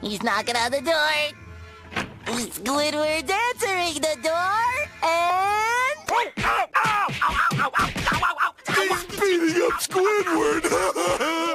He's knocking on the door. Squidward's answering the door, and... He's beating up Squidward!